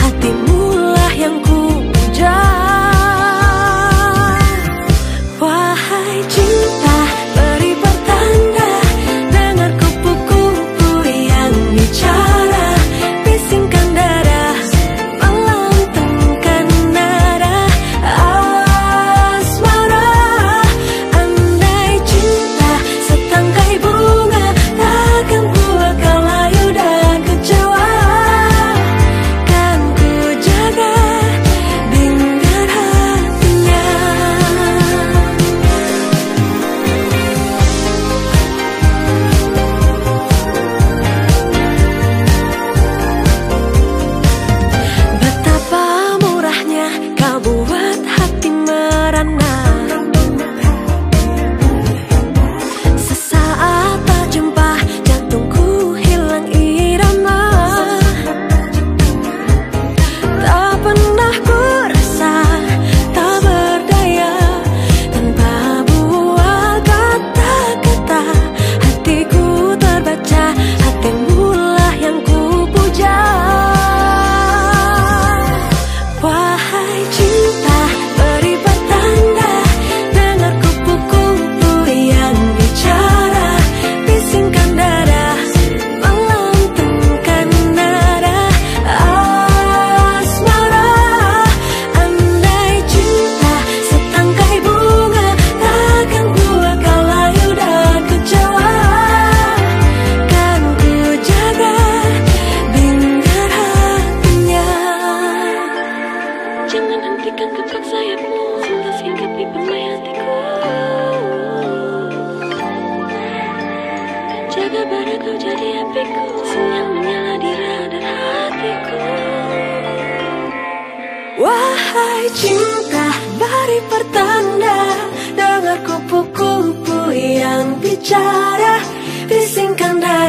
hatimu lah yang ku puja. Wahai cinta, beri pertanda, dengar kupu-kupu yang bicara, bisingkan dada, melantungkan nada asmara. Andai cinta setangkai bunga, takkan buat kau layu dan kecewa. Kan ku jaga dengan hatinya. Betapa murahnya kau buat hati merana. Sesaat tak jumpa, jantungku hilang irama. Tak pernah ku rasa tak berdaya tanpa buat kata-kata. Hatiku terbaca, hatimu lah yang ku puja. Wahai cinta, beri pertanda, dengar kupu-kupu yang bicara, bisingkan dada, melantungkan nada asmara. Andai cinta setangkai bunga, takkan buat kau layu dan kecewa. Kan ku jaga dengan hatinya. Jangan hentikan gerak sayapmu, sentuh singkapi permai hatiku. Jaga bara kau jadi apiku, senyum menyala di radar hatiku. Wahai cinta, beri pertanda, dengar kupu-kupu yang bicara, bisingkan dada,